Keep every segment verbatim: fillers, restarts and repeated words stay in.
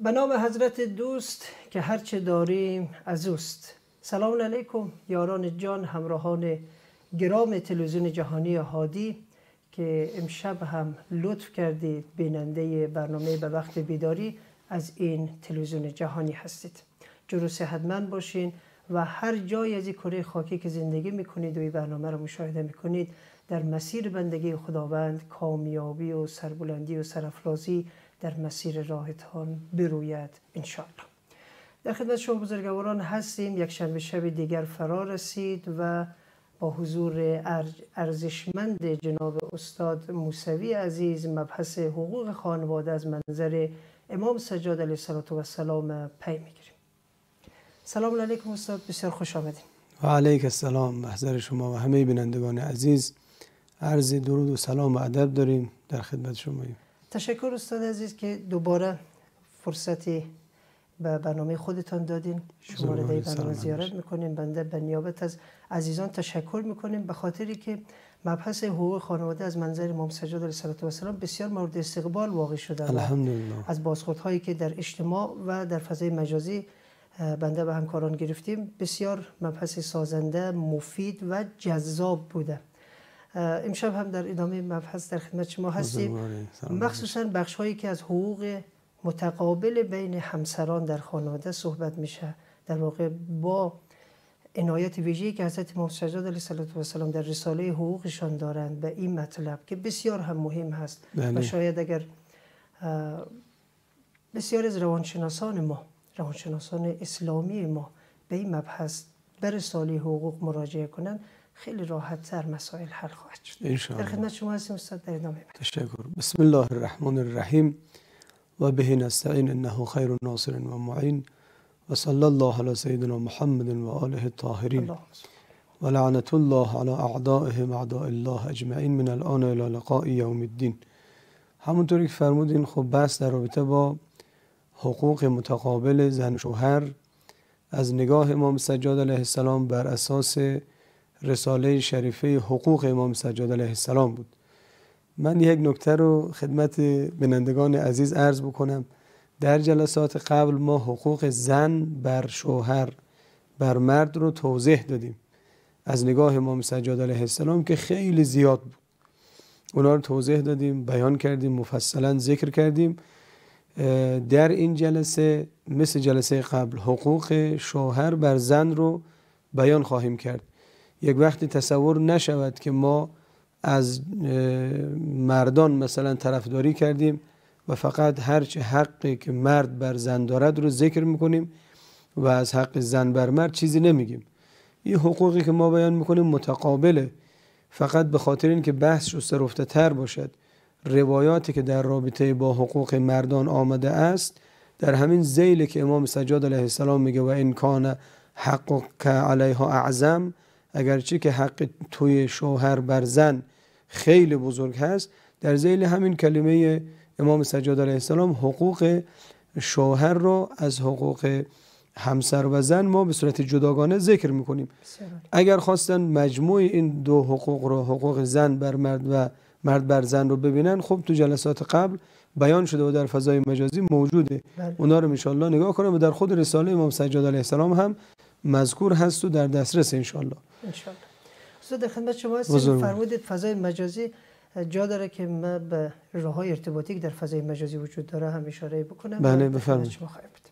به نام حضرت دوست که هرچه داریم از اوست. سلام علیکم یاران جان، همراهان گرام تلویزیون جهانی هادی که امشب هم لطف کردید بیننده برنامه به وقت بیداری از این تلویزیون جهانی هستید. جور و صحتمند باشین و هر جای از این کره خاکی که زندگی میکنید و این برنامه رو مشاهده میکنید در مسیر بندگی خداوند کامیابی و سربلندی و سرافرازی در مسیر راهتان بروید انشاءالله. در خدمت شما بزرگواران هستیم. یک شنبه شب دیگر فرا رسید و با حضور ارزشمند جناب استاد موسوی عزیز مبحث حقوق خانواده از منظر امام سجاد علیه السلام پی میگیریم. سلام علیکم استاد، بسیار خوش آمدید. و علیک السلام، محضر شما و همه بینندگان عزیز عرض درود و سلام و ادب داریم، در خدمت شماییم. تشکر استاد عزیز که دوباره فرصتی به برنامه خودتان دادین. شما را در برنامه زیارت میکنیم. بنده به نیابت از عزیزان تشکر میکنیم به خاطری که مبحث حقوق خانواده از منظر امام سجاد علیه السلام بسیار مورد استقبال واقع شده. الحمدلله. از بازخوردهایی که در اجتماع و در فضای مجازی بنده به همکاران گرفتیم بسیار مبحث سازنده، مفید و جذاب بوده. امشب هم در ادامه مبحث در خدمت شما هستیم، مخصوصا بخش هایی که از حقوق متقابل بین همسران در خانواده صحبت میشه. در واقع با عنایت ویژه‌ای که حضرت امام سجاد علیه السلام در رساله حقوقشان دارند به این مطلب که بسیار هم مهم هست. بله. و شاید اگر بسیار از روانشناسان ما، روانشناسان اسلامی ما به این مبحث به رساله حقوق مراجعه کنند، خیلی راحت تر مسائل حل خواهد شد. در خدمت شما هستیم استاد، در ادامه بید. تشکر. بسم الله الرحمن الرحیم و به نستعین انه خیر ناصر و معین و صلی الله علی سیدنا محمد و آله الطاهرین و لعنت الله علی اعدائهم اعداء الله اجمعین من الان الی لقاء یوم الدین. همونطوری که فرمودین، خب بحث در رابطه با حقوق متقابل زن و شوهر از نگاه امام سجاد علیه السلام بر اساس رساله شریفه حقوق امام سجاد علیه السلام بود. من یک نکته رو خدمت بینندگان عزیز عرض بکنم. در جلسات قبل ما حقوق زن بر شوهر بر مرد رو توضیح دادیم از نگاه امام سجاد علیه السلام که خیلی زیاد بود. اونا رو توضیح دادیم، بیان کردیم، مفصلا ذکر کردیم. در این جلسه مثل جلسه قبل حقوق شوهر بر زن رو بیان خواهیم کرد. یک وقتی تصور نشود که ما از مردان مثلا طرفداری کردیم و فقط هرچه حقی که مرد بر زن دارد رو ذکر میکنیم و از حق زن بر مرد چیزی نمیگیم. این حقوقی که ما بیان میکنیم متقابله، فقط به خاطر این که بحث شسته رفته تر باشد. روایاتی که در رابطه با حقوق مردان آمده است در همین ذیل که امام سجاد علیه السلام میگه و این کان حق که علیها اعظم، اگرچه که حق توی شوهر بر زن خیلی بزرگ هست، در ذیل همین کلمه امام سجاد علیه السلام حقوق شوهر رو از حقوق همسر و زن ما به صورت جداگانه ذکر میکنیم. اگر خواستن مجموع این دو حقوق رو، حقوق زن بر مرد و مرد بر زن رو ببینن، خب تو جلسات قبل بیان شده و در فضای مجازی موجوده. بله. اونا رو انشالله نگاه کنم و در خود رساله امام سجاد علیه السلام هم مذکور هست و در دسترس انشالله. انشالله. استاد در خدمت شما هستیم. فرمودید فضای مجازی جا داره که ما به راه‌های ارتباطی که در فضای مجازی وجود داره هم اشاره بکنم. بله بفرمایید. شما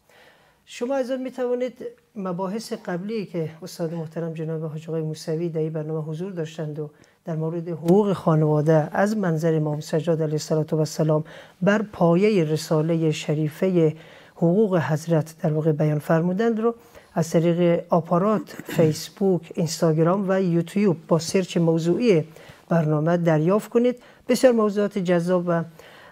شما از می توانید مباحث قبلی که استاد محترم جناب حاج آقای موسوی در این برنامه حضور داشتند و در مورد حقوق خانواده از منظر امام سجاد علیه السلام بر پایه رساله شریفه حقوق حضرت در واقع بیان فرمودند رو از طریق آپارات فیسبوک، اینستاگرام و یوتیوب با سرچ موضوعی برنامه دریافت کنید. بسیار موضوعات جذاب و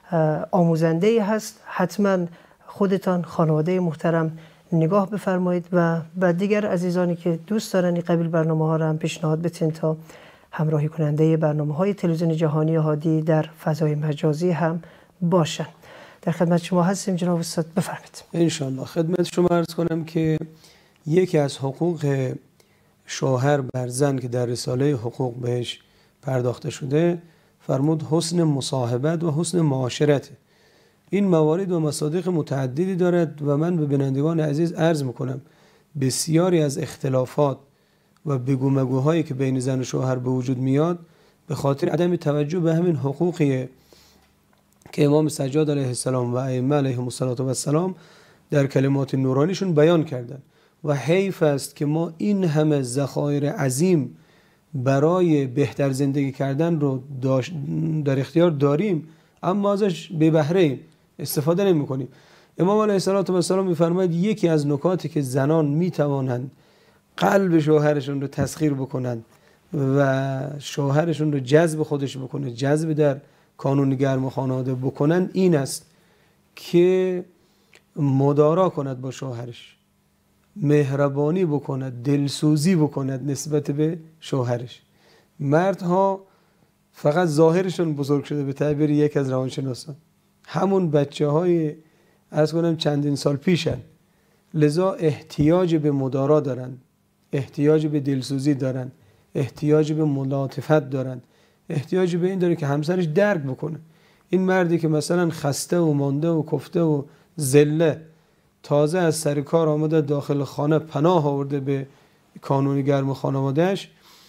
آموزنده هست. حتما خودتان خانواده محترم نگاه بفرمایید و با دیگر عزیزانی که دوست دارن این قبیل برنامه ها را هم پیشنهاد بدین تا همراهی کننده برنامه های تلویزیون جهانی هادی در فضای مجازی هم باشن. در خدمت شما هستیم جناب استاد، بفرمایید. انشالله خدمت شما عرض کنم که یکی از حقوق شوهر بر زن که در رساله حقوق بهش پرداخته شده فرمود حسن مصاحبت و حسن معاشرت. این موارد و مصادیق متعددی دارد و من به بینندگان عزیز عرض میکنم بسیاری از اختلافات و بگو مگوهایی که بین زن و شوهر به وجود میاد به خاطر عدم توجه به همین حقوقیه که امام سجاد علیه السلام و ائمه علیهم السلام در کلمات نورانیشون بیان کردن و حیف است که ما این همه ذخایر عظیم برای بهتر زندگی کردن رو در اختیار داریم اما ازش به بهره استفاده نمی کنیم. امام علیه السلام میفرماید یکی از نکاتی که زنان میتوانند قلب شوهرشون رو تسخیر بکنند و شوهرشون رو جذب خودش بکنه، جذب در کانون گرم خانواده بکنن، این است که مدارا کند با شوهرش، مهربانی بکند، دلسوزی بکند نسبت به شوهرش. مردها فقط ظاهرشون بزرگ شده به تعبیر یک از روانشناسان، همون بچه های از کنم چندین سال پیشن، لذا احتیاج به مدارا دارن، احتیاج به دلسوزی دارن، احتیاج به ملاطفت دارن، احتیاج به این داره که همسرش درک بکنه. این مردی که مثلا خسته و مانده و کفته و ذله تازه از سر کار آمده داخل خانه پناه آورده به کانون گرم خانوادهش،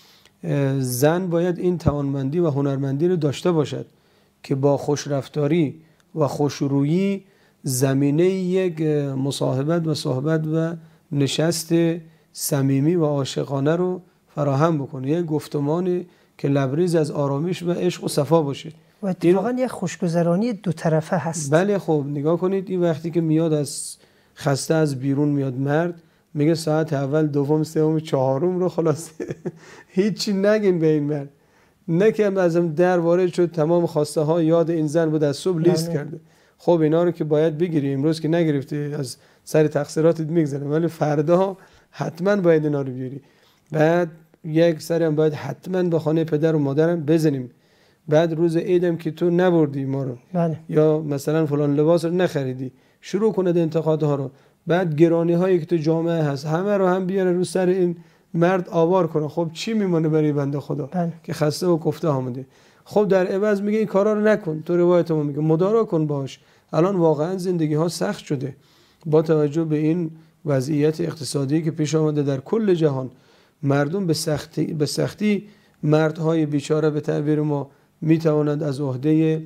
زن باید این توانمندی و هنرمندی رو داشته باشد که با خوشرفتاری و خوشرویی زمینه یک مصاحبت و صحبت و نشست صمیمی و عاشقانه رو فراهم بکنه، یک گفتمانی که لبریز از آرامش و عشق و صفا باشه و اتفاقا یک خوشگذرانی دو طرفه هست. بله خب نگاه کنید، این وقتی که میاد از خسته از بیرون میاد مرد، میگه ساعت اول دوم سوم چهارم رو خلاص هیچی نگین به این مرد، نه که ازم در وارد شد تمام خواسته ها یاد این زن بود از صبح لیست نه. کرده. خب اینا رو که باید بگیری، امروز که نگرفتی از سر تقصیراتت میگذره، ولی فردا حتما باید اینا رو بیاری. بعد یک سری هم باید حتما به خانه پدر و مادرم بزنیم. بعد روز عیدم که تو نبردی ما رو بله. یا مثلا فلان لباس رو نخریدی، شروع کنه انتقادها رو. بعد گرانی هایی که تو جامعه هست همه رو هم بیاره رو سر این مرد آوار کنه. خب چی میمونه برای بنده خدا بله. که خسته و کفته آمده؟ خب در عوض میگه این کارا رو نکن. تو روایت ما میگه مدارا کن باش. الان واقعا زندگی ها سخت شده با توجه به این وضعیت اقتصادی که پیش آمده در کل جهان. مردم به سختی به سختی مردهای بیچاره به تعبیر ما میتوانند از عهده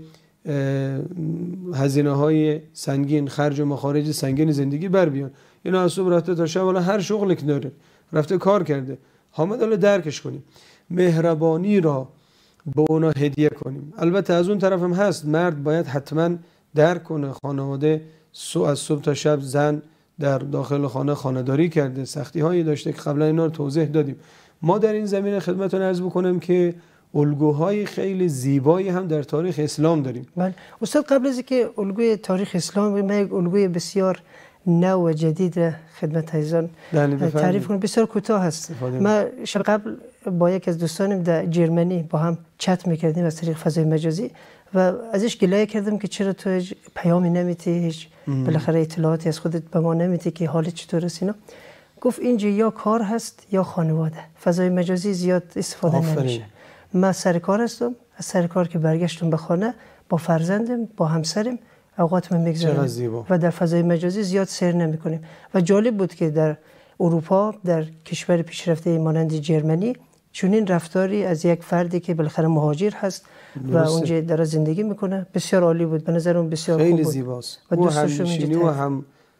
هزینه های سنگین، خرج و مخارج سنگین زندگی بر بیان. اینا از صبح رفته تا شب، والا هر شغلی که داره رفته کار کرده. حامد الله درکش کنیم، مهربانی را به اونا هدیه کنیم. البته از اون طرف هم هست، مرد باید حتما درک کنه خانواده سو از صبح تا شب زن در داخل خانه خانه‌داری کرده، سختی هایی داشته که قبلا اینا رو توضیح دادیم. ما در این زمینه خدمتتون عرض بکنم که الگوهای خیلی زیبایی هم در تاریخ اسلام داریم. بله استاد، قبل از اینکه الگوی تاریخ اسلام ما یک الگوی بسیار نو و جدید خدمت عزیزان تعریف کنم، بسیار کوتاه هست. ما شب قبل با یک از دوستانم در جرمنی با هم چت میکردیم از طریق فضای مجازی و ازش گلایه کردم که چرا تو هیچ پیامی نمیتی، هیچ بالاخره اطلاعاتی از خودت به ما نمیتی که حالت چطور است اینا. گفت اینجا یا کار هست یا خانواده، فضای مجازی زیاد استفاده آفرین. نمیشه. من سر کار هستم، از سر کار که برگشتم به خانه با فرزندم با همسرم اوقاتم میگذرونم و در فضای مجازی زیاد سیر نمی کنیم. و جالب بود که در اروپا در کشور پیشرفته مانند جرمنی چنین رفتاری از یک فردی که بالاخره مهاجر هست و اونجا داره زندگی میکنه بسیار عالی بود. به نظرم بسیار خوب بود. خیلی زیباست. و همنشینی و هم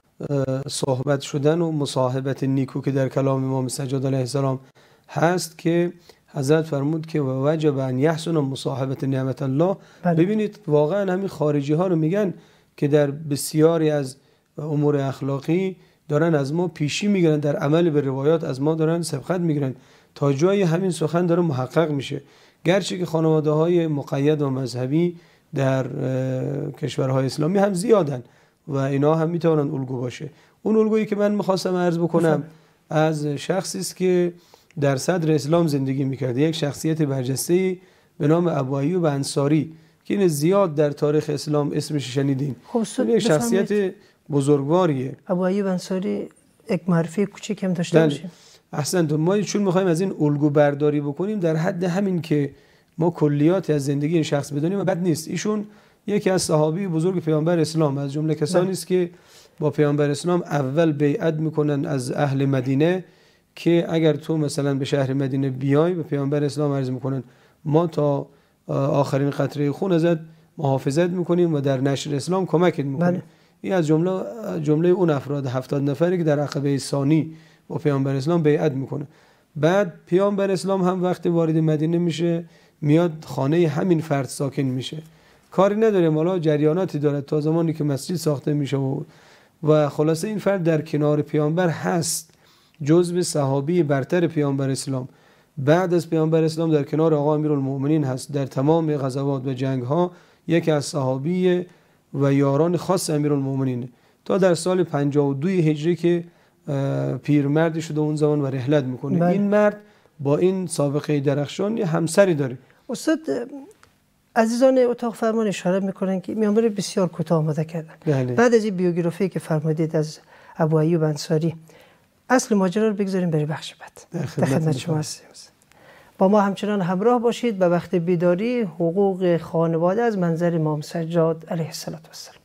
صحبت شدن و مصاحبت نیکو که در کلام امام سجاد علیه السلام هست که حضرت فرمود که وجب ان یحسن مصاحبت نعمت الله. بله. ببینید واقعا همین خارجی ها رو میگن که در بسیاری از امور اخلاقی دارن از ما پیشی میگیرن، در عمل به روایات از ما دارن سبقت میگیرن، تا جای همین سخن داره محقق میشه. گرچه که خانواده های مقید و مذهبی در کشورهای اسلامی هم زیادن و اینا هم میتونن الگو باشه. اون الگویی که من میخواستم عرض بکنم از شخصی است که در صدر اسلام زندگی میکرده، یک شخصیت برجسته‌ای به نام ابو ایوب انصاری که این زیاد در تاریخ اسلام اسمش شنیدین. خب یک شخصیت بزرگواریه. ابو ایوب انصاری یک معرفی کوچیک هم داشته باشه. احسنت. ما چون میخوایم از این الگو برداری بکنیم در حد همین که ما کلیات از زندگی این شخص بدونیم بد نیست. ایشون یکی از صحابی بزرگ پیامبر اسلام، از جمله کسانی است که با پیامبر اسلام اول بیعت میکنن از اهل مدینه که اگر تو مثلا به شهر مدینه بیای، به پیامبر اسلام عرض میکنن ما تا آخرین قطره خون ازت محافظت میکنیم و در نشر اسلام کمکت میکنیم. این از جمله جمله اون افراد هفتاد نفری که در عقبه ثانی با پیامبر اسلام بیعت میکنه. بعد پیامبر اسلام هم وقتی وارد مدینه میشه میاد خانه همین فرد ساکن میشه، کاری نداره حالا جریاناتی داره تا زمانی که مسجد ساخته میشه و, و خلاصه این فرد در کنار پیامبر هست، جزو صحابی برتر پیامبر اسلام. بعد از پیامبر اسلام در کنار آقا امیرالمؤمنین هست، در تمام غزوات و جنگ ها یکی از صحابی و یاران خاص امیرالمؤمنین، تا در سال پنجاه و دو هجری که پیرمردی شده اون زمان و رحلت میکنه. بله. این مرد با این سابقه درخشان یه همسری داره. استاد عزیزان اتاق فرمان اشاره میکنن که میانبر بسیار کوتاه آماده کردن. بله. بعد از این بیوگرافی که فرمودید از ابو ایوب انصاری، اصل ماجرا رو بگذاریم برای بخش بعد. در خدمت شما هستیم. با ما همچنان همراه باشید به وقت بیداری، حقوق خانواده از منظر امام سجاد علیه السلام.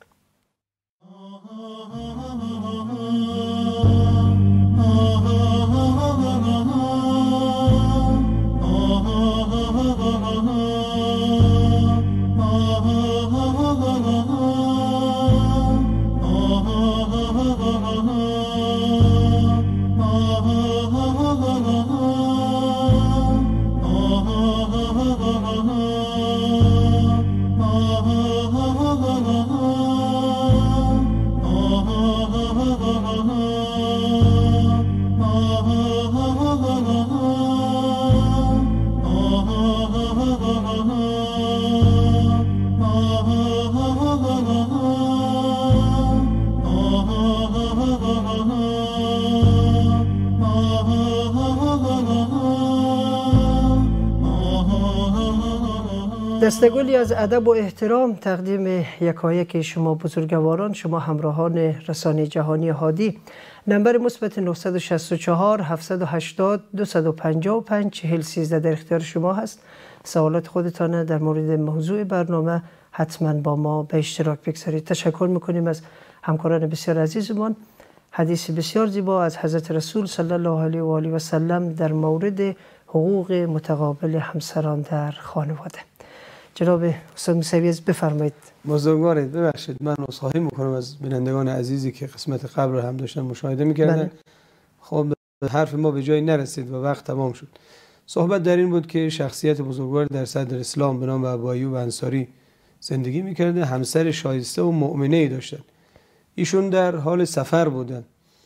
دستگلی از ادب و احترام تقدیم یکایک شما بزرگواران، شما همراهان رسانه جهانی هادی. نمبر مثبت نه شش چهار هفت هشت صفر دو پنج پنج چهل یک سه در اختیار شما هست. سوالات خودتان در مورد موضوع برنامه حتما با ما به اشتراک بگذارید. تشکر میکنیم از همکاران بسیار عزیزمان. حدیث بسیار زیبا از حضرت رسول صلی الله علیه و آله و سلم در مورد حقوق متقابل همسران در خانواده. جناب استاد موسوی بفرمایید. بزرگوارید، ببخشید من عذرخواهی میکنم از بینندگان عزیزی که قسمت قبل رو هم داشتن مشاهده میکردن. خب حرف ما به جایی نرسید و وقت تمام شد. صحبت در این بود که شخصیت بزرگوار در صدر اسلام به نام ابو ایوب انصاری زندگی میکرده، همسر شایسته و مؤمنه ای داشتن. ایشون در حال سفر بودن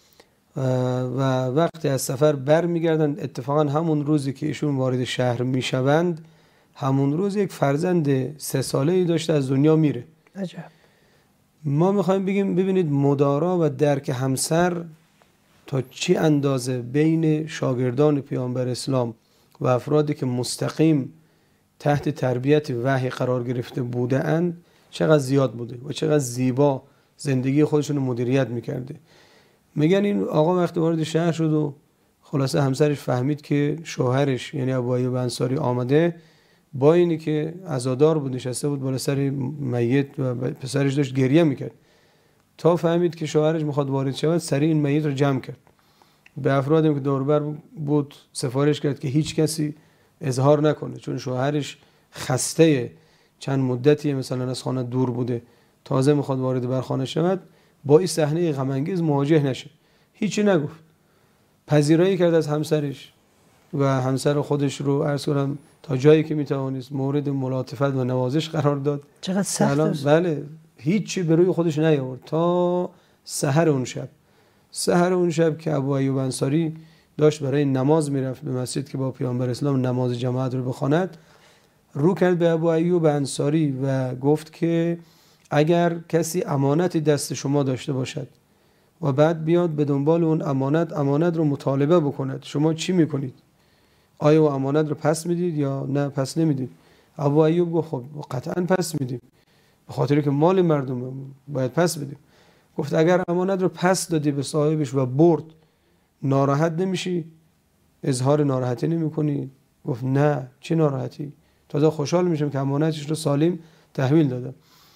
و وقتی از سفر بر میگردن، اتفاقا همون روزی که ایشون وارد شهر میشوند همون روز یک فرزند سه ساله ای داشته از دنیا میره. عجب. ما میخوایم بگیم ببینید مدارا و درک همسر تا چی اندازه بین شاگردان پیامبر اسلام و افرادی که مستقیم تحت تربیت وحی قرار گرفته بوده اند چقدر زیاد بوده و چقدر زیبا زندگی خودشون رو مدیریت میکرده. میگن این آقا وقتی وارد شهر شد و خلاصه همسرش فهمید که شوهرش یعنی ابو ایوب انصاری آمده، با اینی که عزادار بود نشسته بود بالا سر میت و پسرش داشت گریه میکرد، تا فهمید که شوهرش میخواد وارد شود سریع این میت رو جمع کرد. به افرادی که دور بر بود سفارش کرد که هیچ کسی اظهار نکنه، چون شوهرش خسته چند مدتی مثلا از خانه دور بوده، تازه میخواد وارد بر خانه شود، با این صحنه غم انگیز مواجه نشه. هیچی نگفت، پذیرایی کرد از همسرش و همسر خودش رو عرض کنم تا جایی که میتوانست مورد ملاطفت و نوازش قرار داد. چقدر سخت است. بله، هیچی به روی خودش نیاورد تا سحر اون شب. سحر اون شب که ابو ایوب انصاری داشت برای نماز میرفت به مسجد که با پیامبر اسلام نماز جماعت رو بخواند، رو کرد به ابو ایوب انصاری و گفت که اگر کسی امانتی دست شما داشته باشد و بعد بیاد به دنبال اون امانت امانت رو مطالبه بکند، شما چی میکنید؟ آیا و امانت رو پس میدید یا نه پس نمیدید؟ ابو ایوب گفت خب قطعا پس میدیم، به خاطر که مال مردم باید پس بدیم. گفت اگر امانت رو پس دادی به صاحبش و برد، ناراحت نمیشی؟ اظهار ناراحتی نمیکنی؟ گفت نه، چه ناراحتی، تازه خوشحال میشم که امانتش رو سالم تحویل دادم.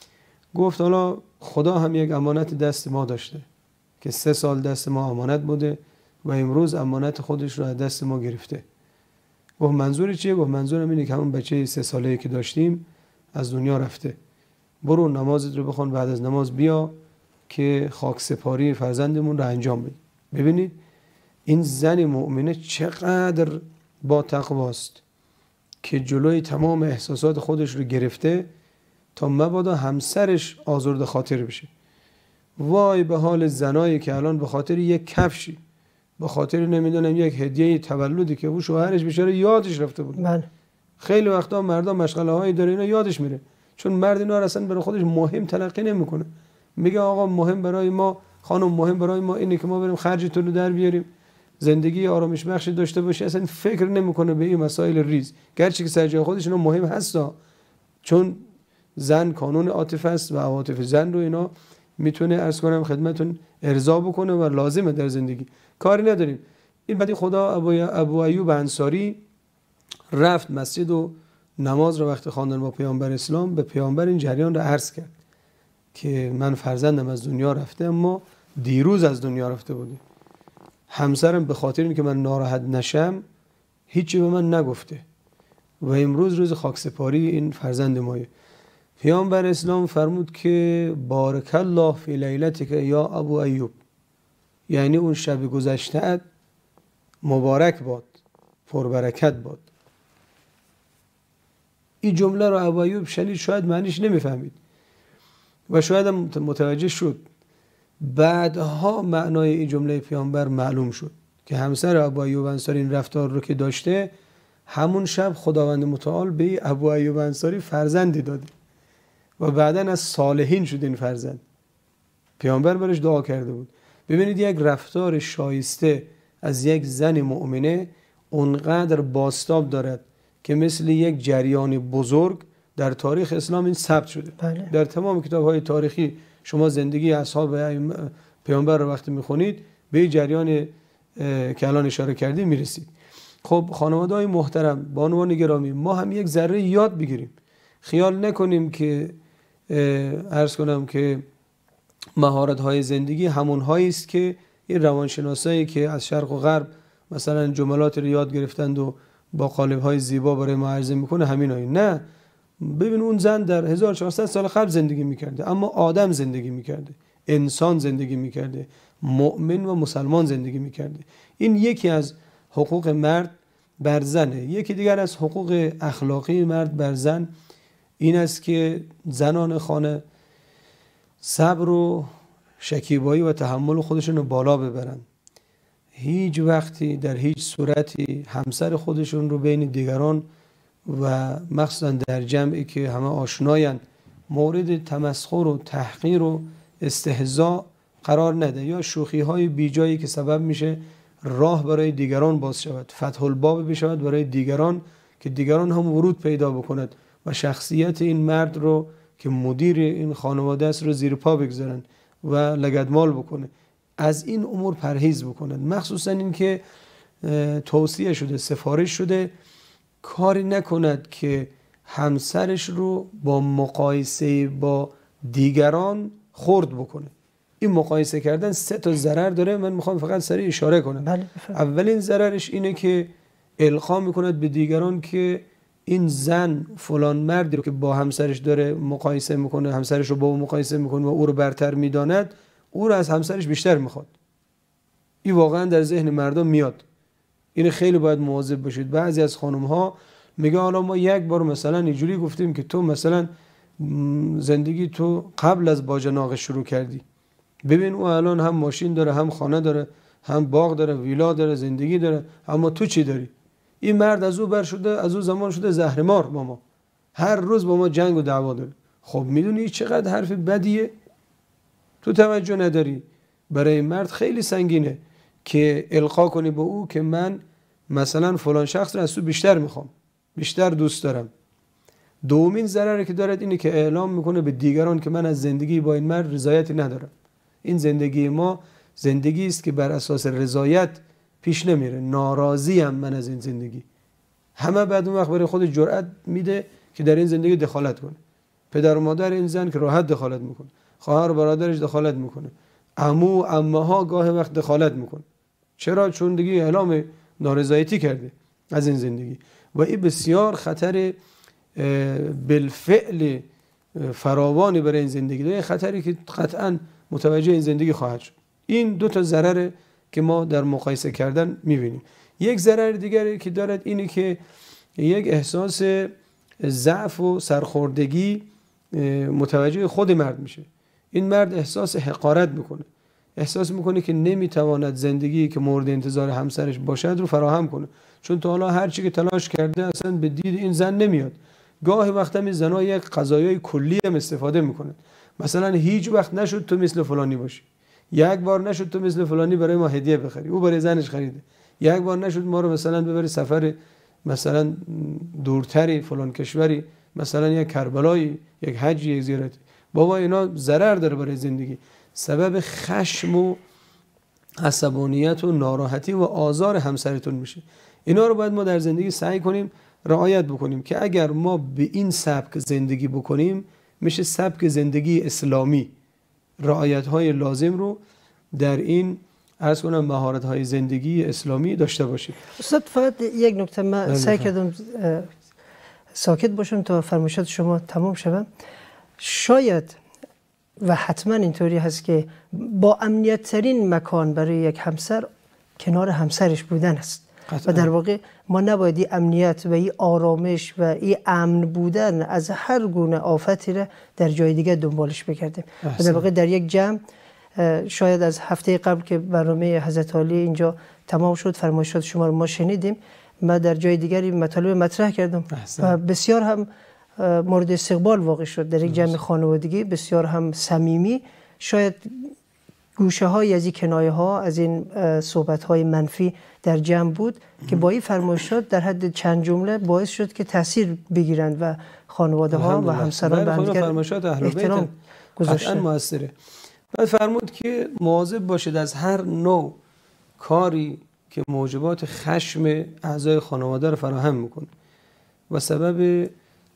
گفت حالا خدا هم یک امانت دست ما داشته که سه سال دست ما امانت بوده و امروز امانت خودش رو از دست ما گرفته. گفت منظور چیه؟ گفت منظورم اینه که همون بچه سه ساله‌ای که داشتیم از دنیا رفته، برو نمازت رو بخون، بعد از نماز بیا که خاک سپاری فرزندمون رو انجام بدی. ببینید این زن مؤمنه چقدر با تقواست که جلوی تمام احساسات خودش رو گرفته تا مبادا همسرش آزرده خاطر بشه. وای به حال زنایی که الان به خاطر یک کفشی، به خاطر نمیدونم یک هدیه تولدی که او شوهرش بیچاره یادش رفته بود. من خیلی وقتا مردم مشغله هایی داره اینا یادش میره، چون مرد اینا اصلا برای خودش مهم تلقی نمیکنه. میگه آقا مهم برای ما، خانم مهم برای ما اینه که ما بریم خرجتون رو در بیاریم، زندگی آرامش بخشی داشته باشه. اصلا فکر نمیکنه به این مسائل ریز، گرچه که سر جای خودش اینا مهم هستا، چون زن کانون عاطفه است و عواطف زن رو اینا میتونه عرض کنم خدمتون ارضا بکنه و لازمه در زندگی، کاری نداریم. این بعد خدا ابو ابو ایوب انصاری رفت مسجد و نماز رو وقت خواندن با پیامبر اسلام، به پیامبر این جریان رو عرض کرد که من فرزندم از دنیا رفته، اما دیروز از دنیا رفته بوده. همسرم به خاطر اینکه من ناراحت نشم هیچی به من نگفته و امروز روز خاکسپاری این فرزند مایه. پیامبر اسلام فرمود که بارک الله فی لیلتک یا ابو ایوب، یعنی اون شب گذشته مبارک باد، پربرکت باد. این جمله رو ابو ایوب شنید، شاید معنیش نمیفهمید و شاید هم متوجه شد. بعدها معنای این جمله پیامبر معلوم شد که همسر ابو ایوب انصاری این رفتار رو که داشته، همون شب خداوند متعال به ابو ایوب انصاری فرزندی داده و بعداً از صالحین شد این فرزند. پیامبر برش دعا کرده بود. ببینید یک رفتار شایسته از یک زن مؤمنه اونقدر بازتاب دارد که مثل یک جریان بزرگ در تاریخ اسلام این ثبت شده. بله. در تمام کتاب‌های تاریخی شما زندگی اصحاب پیامبر رو وقتی میخونید به جریان که الان اشاره کردیم میرسید. خب خانواده‌های محترم، بانوان گرامی، ما هم یک ذره یاد بگیریم. خیال نکنیم که عرض کنم که مهارت‌های زندگی همونهایی است که این روانشناسایی که از شرق و غرب مثلا جملات رو یاد گرفتند و با قالب‌های زیبا برای ما عرضه میکنه همینایی. نه، ببین اون زن در هزار و چهارصد سال قبل زندگی میکرده، اما آدم زندگی میکرده، انسان زندگی میکرده، مؤمن و مسلمان زندگی میکرده. این یکی از حقوق مرد بر زنه. یکی دیگر از حقوق اخلاقی مرد بر زن این است که زنان خانه صبر و شکیبایی و تحمل خودشون رو بالا ببرن. هیچ وقتی در هیچ صورتی همسر خودشون رو بین دیگران و مخصوصا در جمعی که همه آشنایند مورد تمسخر و تحقیر و استهزاء قرار نده، یا شوخی های بی جایی که سبب میشه راه برای دیگران باز شود، فتح الباب بشود برای دیگران که دیگران هم ورود پیدا بکند و شخصیت این مرد رو که مدیر این خانواده است رو زیر پا بگذارن و لگدمال بکنه. از این امور پرهیز بکنند. مخصوصا این که توصیه شده، سفارش شده کاری نکند که همسرش رو با مقایسه با دیگران خرد بکنه. این مقایسه کردن سه تا ضرر داره، من میخوام فقط سریع اشاره کنم. بله. اولین ضررش اینه که القا میکند به دیگران که این زن فلان مردی رو که با همسرش داره مقایسه میکنه، همسرش رو با او مقایسه میکنه و او رو برتر میداند، او رو از همسرش بیشتر میخواد. این واقعا در ذهن مردم میاد. این خیلی باید مواظب باشید. بعضی از خانم ها میگه حالا ما یک بار مثلا اینجوری گفتیم که تو مثلا زندگی تو قبل از باجناق شروع کردی، ببین او الان هم ماشین داره، هم خانه داره، هم باغ داره، ویلا داره، زندگی داره، اما تو چی داری؟ این مرد از او بر شده، از او زمان شده زهرمار با ما، هر روز با ما جنگ و دعوا داره. خب میدونی چقدر حرف بدیه؟ تو توجه نداری. برای مرد خیلی سنگینه که القا کنی به او که من مثلا فلان شخص رو از تو بیشتر میخوام، بیشتر دوست دارم. دومین ضرری که دارد اینه که اعلام میکنه به دیگران که من از زندگی با این مرد رضایتی ندارم. این زندگی ما زندگی است که بر اساس رضایت پیش نمیره، ناراضی ام من از این زندگی. همه بعد اون وقت برای خود جرأت میده که در این زندگی دخالت کنه. پدر و مادر این زن که راحت دخالت میکنه، خواهر و برادرش دخالت میکنه، عمو عمه ها گاه وقت دخالت میکنه. چرا؟ چون دیگه اعلام نارضایتی کرده از این زندگی و این بسیار خطر بالفعل فراوانی برای این زندگی داره، خطری که قطعا متوجه این زندگی خواهد شد. این دو تا ضرر که ما در مقایسه کردن میبینیم. یک ضرر دیگری که دارد اینه که یک احساس ضعف و سرخوردگی متوجه خود مرد میشه. این مرد احساس حقارت میکنه، احساس میکنه که نمیتواند زندگی که مورد انتظار همسرش باشد رو فراهم کنه، چون تا حالا هر چی که تلاش کرده اصلا به دید این زن نمیاد. گاهی وقتا این زنها یک قضایای کلی هم استفاده میکنن، مثلا هیچ وقت نشد تو مثل فلانی باشی، یک بار نشد تو مثل فلانی برای ما هدیه بخری، او برای زنش خریده، یک بار نشد ما رو مثلا ببری سفر مثلا دورتری فلان کشوری، مثلا یک کربلایی، یک حجی، یک زیارتی. بابا اینا ضرر داره برای زندگی، سبب خشم و عصبانیت و ناراحتی و آزار همسرتون میشه. اینا رو باید ما در زندگی سعی کنیم رعایت بکنیم که اگر ما به این سبک زندگی بکنیم میشه سبک زندگی اسلامی. رعایت های لازم رو در این عرض کنم مهارت های زندگی اسلامی داشته باشیم. استاد فقط یک نکته من سعی کردم ساکت باشم تا فرمایشات شما تمام شود. شاید و حتما اینطوری هست که با امنیت ترین مکان برای یک همسر کنار همسرش بودن است و در واقع ما نباید این امنیت و این آرامش و این امن بودن از هر گونه آفتی را در جای دیگه دنبالش بکردیم. و در واقع در یک جمع شاید از هفته قبل که برنامه حضرت علی اینجا تمام شد فرمایشات شما رو ما شنیدیم، ما در جای دیگری مطالب مطرح کردم و بسیار هم مورد استقبال واقع شد در یک جمع خانوادگی، بسیار هم صمیمی. شاید گوشه های از این کنایه ها از این صحبت های منفی در جمع بود که با این فرمایشات در حد چند جمله باعث شد که تاثیر بگیرند و خانواده ها و همسران به همدیگر فرمایشات اهل بیت قطعا موثره. بعد فرمود که مواظب باشید از هر نوع کاری که موجبات خشم اعضای خانواده رو فراهم میکنه و سبب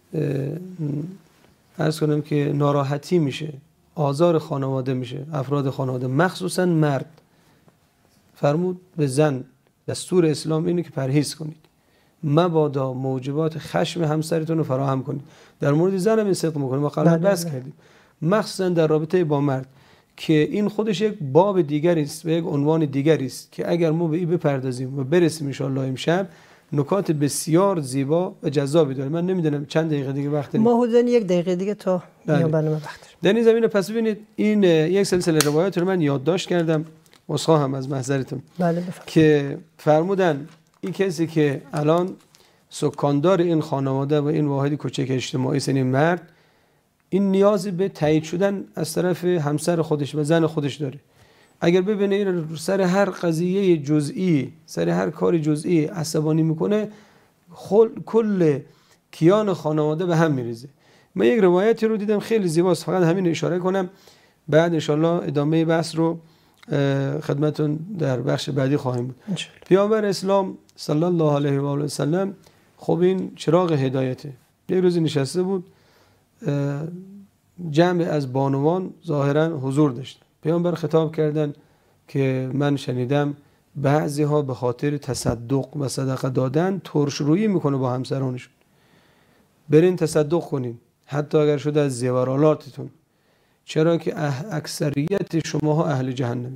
عرض کنم که ناراحتی میشه، آزار خانواده میشه، افراد خانواده مخصوصا مرد. فرمود به زن دستور اسلام اینه که پرهیز کنید، مبادا موجبات خشم همسرتون رو فراهم کنید. در مورد زن هم این صدق میکنیم، ما قبلا بحث کردیم، مخصوصا در رابطه با مرد که این خودش یک باب دیگری است و یک عنوان دیگری است که اگر ما به این بپردازیم و برسیم ان شاء الله امشب نکات بسیار زیبا و جذابی داره. من نمیدونم چند دقیقه دیگه وقت ما حدوداً یک دقیقه دیگه تا میان برنامه وقت در این زمینه. پس ببینید این یک سلسله روایات رو من یادداشت کردم، عذرخواهم از محضرتون. بله بفرمایید. که فرمودن این کسی که الان سکاندار این خانواده و این واحد کوچک اجتماعی سنی مرد، این نیازی به تایید شدن از طرف همسر خودش و زن خودش داره. اگر ببینه این سر هر قضیه جزئی، سر هر کار جزئی عصبانی میکنه، کل کیان خانواده به هم میریزه. من یک روایتی رو دیدم خیلی زیباست، فقط همین اشاره کنم، بعد انشالله ادامه بحث رو خدمتون در بخش بعدی خواهیم بود. پیامبر اسلام صلی الله علیه و آله و سلم خب این چراغ هدایته. یک روزی نشسته بود، جمع از بانوان ظاهرا حضور داشت. پیامبر خطاب کردن که من شنیدم بعضی ها به خاطر تصدق و صدقه دادن ترشرویی میکنه با همسرانشون. برین تصدق کنین حتی اگر شده از زیورالاتتون، چرا که اکثریت شماها اهل جهنم.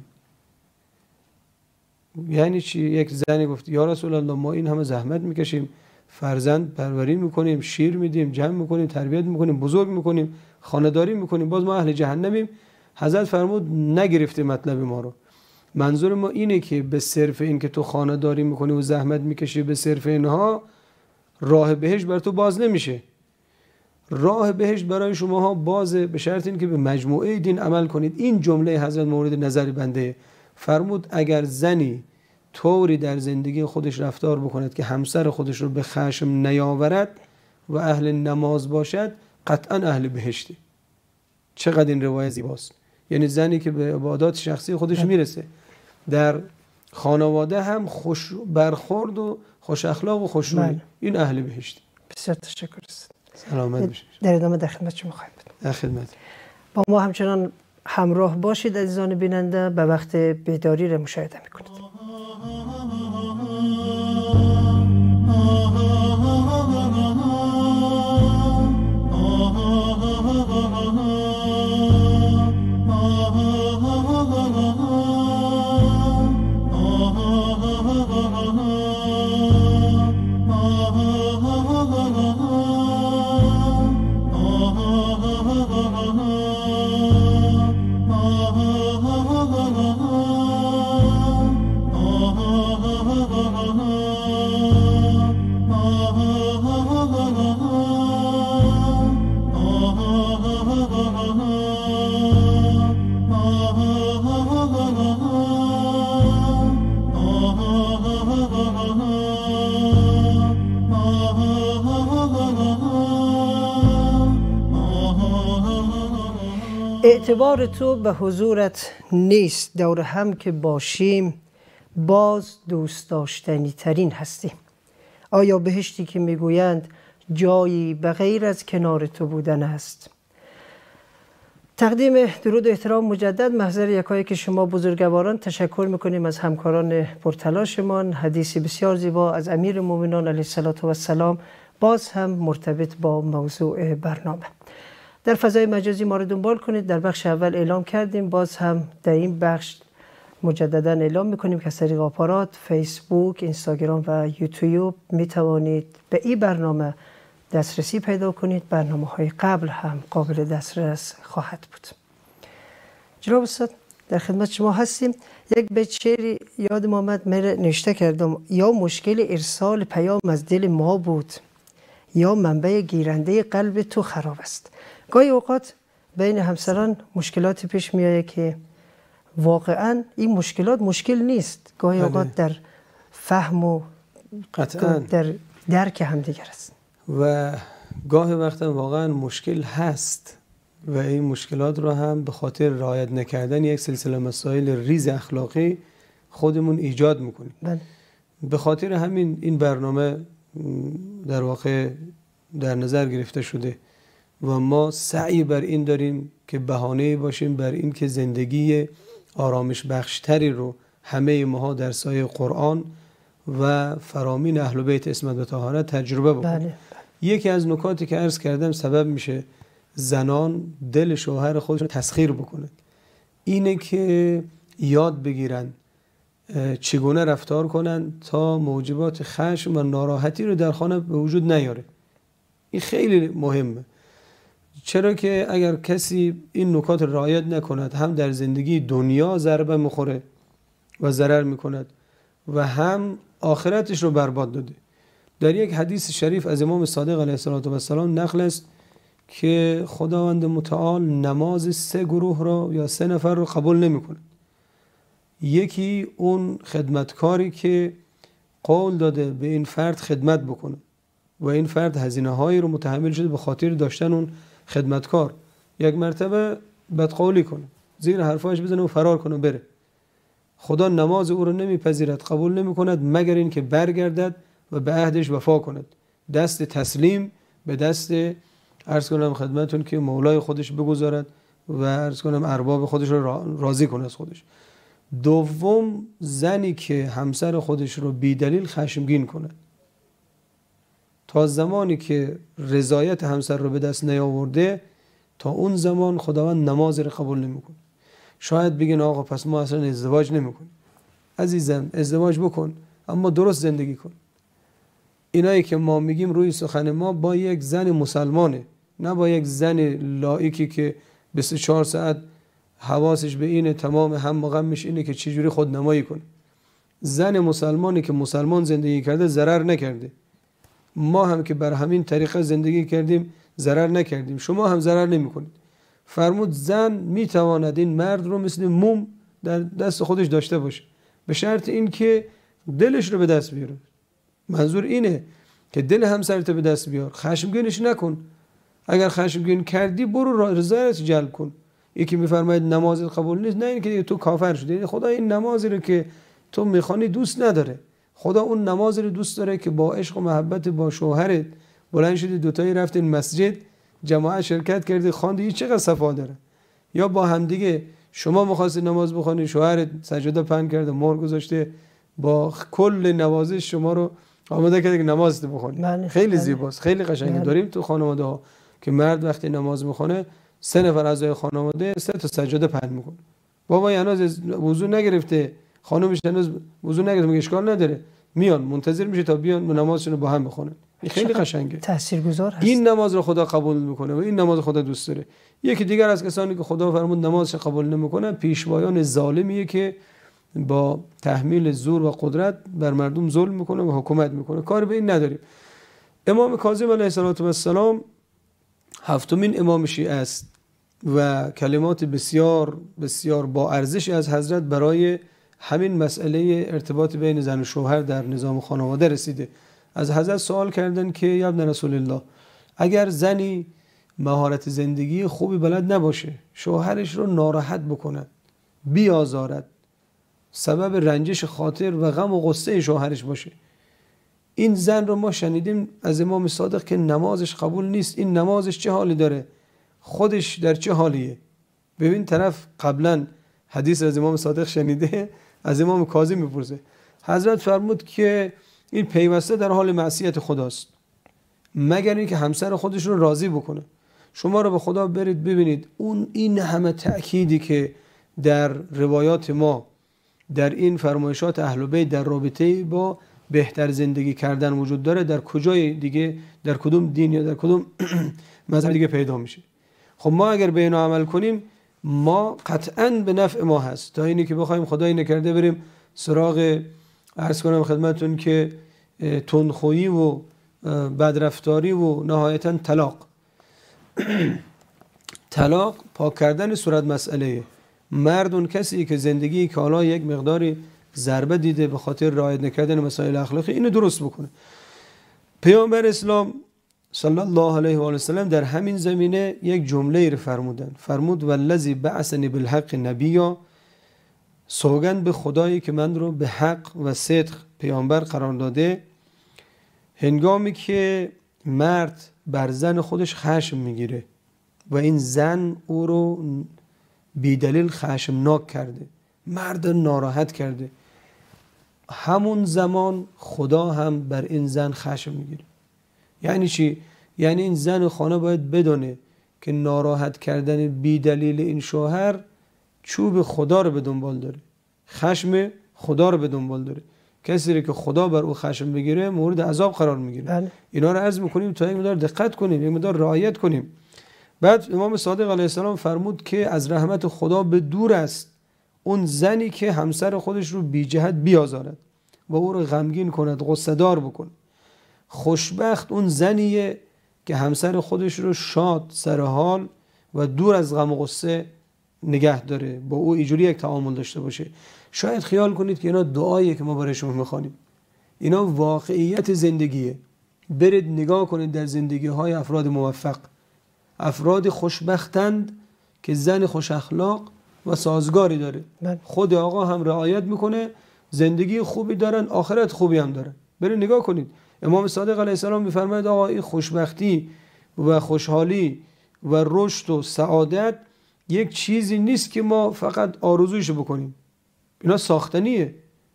یعنی چی؟ یک زنی گفت یا رسول الله ما این همه زحمت میکشیم، فرزند پروری میکنیم، شیر میدیم، جمع میکنیم، تربیت میکنیم، بزرگ میکنیم، خانه‌داری میکنیم، باز ما اهل جهنمیم. حضرت فرمود نگرفته مطلب ما رو. منظور ما اینه که به صرف این که تو خانه‌داری میکنی و زحمت میکشی، به صرف اینها راه بهشت بر تو باز نمیشه. راه بهشت برای شماها بازه به شرط این که به مجموعه دین عمل کنید. این جمله حضرت مورد نظر بنده. فرمود اگر زنی طوری در زندگی خودش رفتار بکند که همسر خودش رو به خشم نیاورد و اهل نماز باشد، قطعا اهل بهشته. چقدر این روایت زیباست. یعنی زنی که به عبادات شخصی خودش میرسه، در خانواده هم خوش برخورد و خوش اخلاق و خوشرویی، این اهل بهشته. بسیار تشکر است. سلامت باشید. در ادامه در خدمت شما خواهیم بود. در خدمت. با ما همچنان همراه باشید عزیزان بیننده. به وقت بیداری را مشاهده میکنید. اعتبار تو به حضورت نیست، دور هم که باشیم باز دوست داشتنی ترین هستیم. آیا بهشتی که میگویند جایی به غیر از کنار تو بودن است؟ تقدیم درود و احترام مجدد محضر یکایک شما بزرگواران تشکر میکنیم از همکاران پرتلاشمان. حدیث بسیار زیبا از امیر مومنان علیه السلام باز هم مرتبط با موضوع برنامه. در فضای مجازی ما رو دنبال کنید. در بخش اول اعلام کردیم، باز هم در این بخش مجددا اعلام میکنیم که از طریق آپارات فیسبوک، اینستاگرام و یوتیوب میتوانید به این برنامه دسترسی پیدا کنید. برنامه های قبل هم قابل دسترس خواهد بود. جناب استاد در خدمت شما هستیم. یک بیت شعری یادم آمد، من نوشته کردم: یا مشکل ارسال پیام از دل ما بود، یا منبع گیرنده قلب تو خراب است. گاهی اوقات بین همسران مشکلات پیش میاد که واقعا این مشکلات مشکل نیست، گاهی اوقات در فهم و قطعاً در درک همدیگر است و گاهی وقتا واقعا مشکل هست و این مشکلات رو هم به خاطر رعایت نکردن یک سلسله مسائل ریز اخلاقی خودمون ایجاد میکنیم. بله. به خاطر همین این برنامه در واقع در نظر گرفته شده و ما سعی بر این داریم که بهانه باشیم بر این که زندگی آرامش بخشتری رو همه ماها در سایه قرآن و فرامین اهل بیت عصمت و طهارت تجربه بکنیم. بله. یکی از نکاتی که عرض کردم سبب میشه زنان دل شوهر خودشون تسخیر بکنه اینه که یاد بگیرن چگونه رفتار کنن تا موجبات خشم و ناراحتی رو در خانه به وجود نیاره. این خیلی مهمه، چرا که اگر کسی این نکات رعایت نکند هم در زندگی دنیا ضربه میخوره و ضرر میکند و هم آخرتش رو برباد داده. در یک حدیث شریف از امام صادق علیه السلام نقل است که خداوند متعال نماز سه گروه را یا سه نفر رو قبول نمیکنه. یکی اون خدمتکاری که قول داده به این فرد خدمت بکنه و این فرد هزینه هایی رو متحمل شده به خاطر داشتن اون خدمتکار، یک مرتبه بدقولی کنه، زیر حرفاش بزنه و فرار کنه بره. خدا نماز او رو نمیپذیرد، قبول نمیکند مگر این که برگردد و به عهدش وفا کند، دست تسلیم به دست عرض کنم خدمتون که مولای خودش بگذارد و عرض کنم ارباب خودش رو راضی کنه از خودش. دوم زنی که همسر خودش رو بی دلیل خشمگین کنه، تا زمانی که رضایت همسر رو به دست نیاورده تا اون زمان خداوند نماز رو قبول نمیکنه. شاید بگین آقا پس ما اصلا ازدواج نمیکنیم. عزیزم ازدواج بکن اما درست زندگی کن. اینایی که ما میگیم روی سخن ما با یک زن مسلمانه، نه با یک زن لایکی که بیست و چهار ساعت حواسش به اینه، تمام هم و غمش اینه که چجوری خود نمایی کنه. زن مسلمانی که مسلمان زندگی کرده ضرر نکرده، ما هم که بر همین طریقه زندگی کردیم ضرر نکردیم، شما هم ضرر نمیکنید. فرمود زن میتواند این مرد رو مثل موم در دست خودش داشته باشه به شرط این که دلش رو به دست بیاره. منظور اینه که دل همسرت به دست بیار، خشمگینش نکن. اگر خشمگین کردی برو رضایت جلب کن. یکی میفرماید نماز قبول نیست، نه اینکه تو کافر شدی، خدا این نمازی رو که تو میخوانی دوست نداره. خدا اون نماز رو دوست داره که با عشق و محبت با شوهرت بلند شدید دوتایی رفتین مسجد، جماعت شرکت کردید، خواندید، چقدر صفا داره. یا با هم دیگه شما می‌خواستید نماز بخونید، شوهرت سجاده پهن کرده، مهر گذاشته، با کل نوازش شما رو آماده کرده که نماز بخونید. خیلی زیباست، خیلی قشنگه. داریم تو خانواده ها که مرد وقتی نماز میخونه سه نفر اعضای خانواده سه تا سجاده پهن میکنه. بابا هنوز وضو نگرفته، خانومش هنوز وضو نگرفته، میگه اشکال نداره، میان منتظر میشه تا بیان نمازشون رو با هم بخونن. این خیلی قشنگه، تاثیرگذار هست. این نماز رو خدا قبول میکنه و این نماز خدا دوست داره. یکی دیگر از کسانی که خدا فرمود نمازش قبول نمیکنه پیشوایان ظالمیه که با تحمیل زور و قدرت بر مردم ظلم میکنه و حکومت میکنه. کار به این نداریم. امام کاظم علیه السلام هفتمین امام شیعه است و کلمات بسیار بسیار با ارزشی از حضرت برای همین مسئله ارتباط بین زن و شوهر در نظام خانواده رسیده. از حضرت سوال کردن که یا ابن رسول الله، اگر زنی مهارت زندگی خوبی بلد نباشه، شوهرش رو ناراحت بکنه، بیازارد، سبب رنجش خاطر و غم و غصه شوهرش باشه، این زن رو ما شنیدیم از امام صادق که نمازش قبول نیست. این نمازش چه حالی داره؟ خودش در چه حالیه؟ ببین طرف قبلا حدیث از امام صادق شنیده، از امام کاظم میپرسه. حضرت فرمود که این پیوسته در حال معصیت خداست مگر اینکه همسر خودش رو راضی بکنه. شما رو به خدا برید ببینید اون این همه تأکیدی که در روایات ما در این فرمایشات اهل بیت در رابطه با بهتر زندگی کردن وجود داره، در کجای دیگه، در کدوم دین یا در کدوم مذهب دیگه پیدا میشه؟ خب ما اگر به اینا عمل کنیم ما قطعاً به نفع ما هست، تا اینی که بخوایم خدایی نکرده بریم سراغ، عرض کنم خدمتون که تندخویی و بدرفتاری و نهایتاً طلاق. طلاق پاک کردن صورت مسئله. مرد اون کسی که زندگی که حالا یک مقداری ضربه دیده به خاطر رعایت نکردن مسائل اخلاقی، اینو درست بکنه. پیامبر اسلام صلی الله علیه و آله و سلم در همین زمینه یک جمله رو فرمودن، فرمود والذی بعثنی بالحق نبیا، سوگند به خدایی که من رو به حق و صدق پیامبر قرار داده. هنگامی که مرد بر زن خودش خشم میگیره و این زن او رو بیدلیل خشمناک کرده، مرد ناراحت کرده، همون زمان خدا هم بر این زن خشم میگیره. یعنی چی؟ یعنی این زن خانه باید بدونه که ناراحت کردن بیدلیل این شوهر چوب خدا رو به دنبال داره، خشم خدا رو به دنبال داره. کسی که خدا بر او خشم بگیره مورد عذاب قرار میگیره. بله. اینا رو عرض میکنیم تا یک مقدار دقت کنیم، یک مقدار رعایت کنیم. بعد امام صادق علیه السلام فرمود که از رحمت خدا به دور است اون زنی که همسر خودش رو بی جهت بیازارد و او رو غمگین کند، غصه دار بکنه. خوشبخت اون زنیه که همسر خودش رو شاد، سرحال و دور از غم و غصه نگه داره، با او اینجوری یک تعامل داشته باشه. شاید خیال کنید که اینا دعاییه که ما برای شما میخوانیم، اینا واقعیت زندگیه. برید نگاه کنید در زندگی های افراد موفق، افراد خوشبختند که زن خوش اخلاق و سازگاری داره، خود آقا هم رعایت میکنه، زندگی خوبی دارن، آخرت خوبی هم دارن. برید نگاه کنید. امام صادق علیه السلام میفرماید آقا این خوشبختی و خوشحالی و رشد و سعادت یک چیزی نیست که ما فقط آرزویش بکنیم، اینا ساختنیه.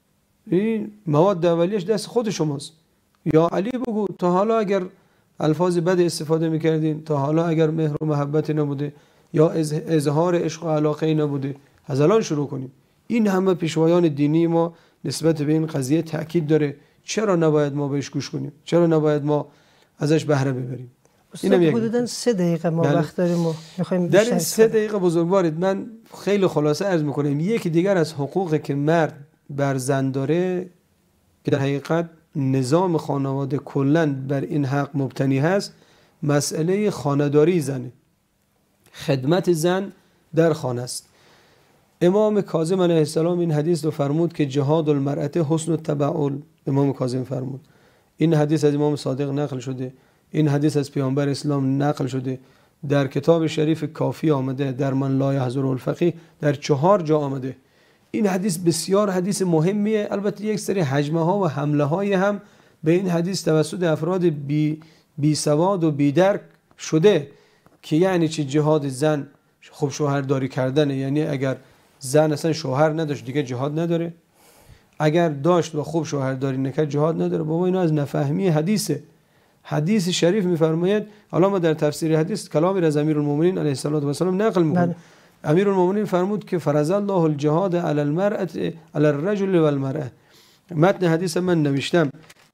این مواد اولیش دست خود شماست. یا علی بگو تا حالا اگر الفاظ بد استفاده میکردین، تا حالا اگر مهر و محبت نبوده یا اظهار عشق و علاقه نبوده، از الان شروع کنیم. این همه پیشوایان دینی ما نسبت به این قضیه تأکید داره. چرا نباید ما بهش گوش کنیم؟ چرا نباید ما ازش بهره ببریم؟ استاد حدوداً سه دقیقه ما بله. وقت داریم و میخوایم در این سه دقیقه بزرگوارید من خیلی خلاصه عرض میکنم. یکی دیگر از حقوقی که مرد بر زن داره که در حقیقت نظام خانواده کلاً بر این حق مبتنی هست، مسئله خانه‌داری زنه، خدمت زن در خانه است. امام کاظم علیه السلام این حدیث رو فرمود که جهاد المرأة حسن التبعل. امام کاظم فرمود. این حدیث از امام صادق نقل شده، این حدیث از پیامبر اسلام نقل شده، در کتاب شریف کافی آمده، در من لا یحضر الفقیه در چهار جا آمده. این حدیث بسیار حدیث مهمیه. البته یک سری هجمه ها و حمله های هم به این حدیث توسط افراد بی بی سواد و بی درک شده که یعنی چی جهاد زن خوب شوهرداری کردنه. یعنی اگر زن اصلا شوهر نداشت دیگه جهاد نداره، اگر داشت و خوب شوهرداری نکرد جهاد نداره. بابا اینا از نفهمی حدیثه. حدیث شریف میفرماید، حالا ما در تفسیر حدیث کلامی از امیرالمومنین علیه السلام نقل میکنیم. امیرالمومنین فرمود که فرض الله الجهاد علی المرأة علی الرجل والمرأة. متن حدیث من نوشتم،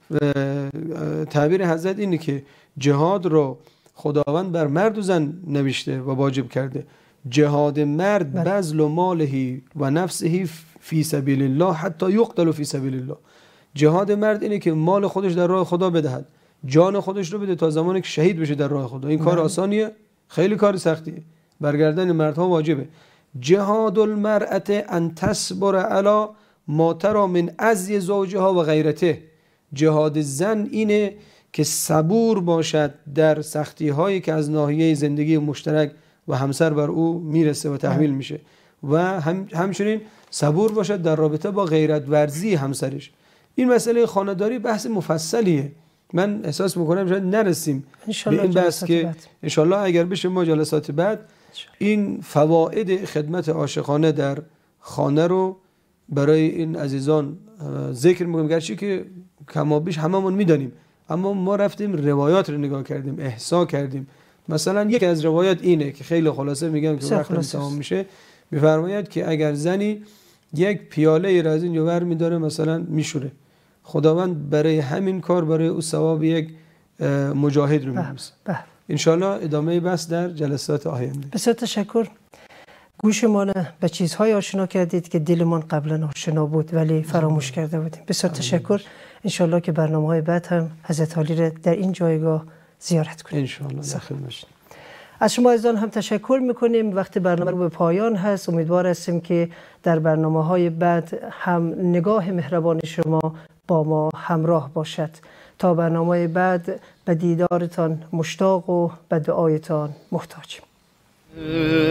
تعبیر حضرت اینه که جهاد رو خداوند بر مرد و زن نوشته و واجب کرده. جهاد مرد بذل ماله و نفسه فی سبیل الله حتی یقتل فی سبیل الله. جهاد مرد اینه که مال خودش در راه خدا بدهد، جان خودش رو بده تا زمانی که شهید بشه در راه خدا. این کار آسانیه؟ خیلی کار سختیه. برگردن مردها واجبه. جهاد المرأة ان تصبر علی ما ترى من عزی زوجها و غیرته. جهاد زن اینه که صبور باشد در سختی هایی که از ناحیه زندگی مشترک و همسر بر او میرسه و تحمیل میشه و هم همچنین صبور باشد در رابطه با غیرت ورزی همسرش. این مسئله خانه‌داری بحث مفصلیه. من احساس میکنم شاید نرسیم به این بحث که انشالله اگر بشه ما جلسات بعد این فواید خدمت عاشقانه در خانه رو برای این عزیزان ذکر میکنیم. گرچه که کمابیش هممون میدانیم، اما ما رفتیم روایات رو نگاه کردیم، احصا کردیم. مثلا یک از روایات اینه که خیلی خلاصه میگم که وقت تمام میشه. میفرماید که اگر زنی یک پیاله را از این جوهر میداره مثلا میشوره، خداوند برای همین کار برای او ثواب یک مجاهد رو می‌نویسه. انشالله ادامه بحث در جلسات آینده. بسیار تشکر. گوشمان به چیزهای آشنا کردید که دلمان قبلا آشنا بود ولی فراموش کرده بودیم. بسیار تشکر. انشالله که برنامه‌های بعد هم حضرت علی را در این جایگاه زیارت کنیم. انشالله. داخل باشید. از شما عزیزان هم تشکر میکنیم. وقتی برنامه رو به پایان هست، امیدوار هستیم که در برنامه‌های بعد هم نگاه مهربان شما با ما همراه باشد. تا برنامه بعد به دیدارتان مشتاق و به دعایتان محتاجیم.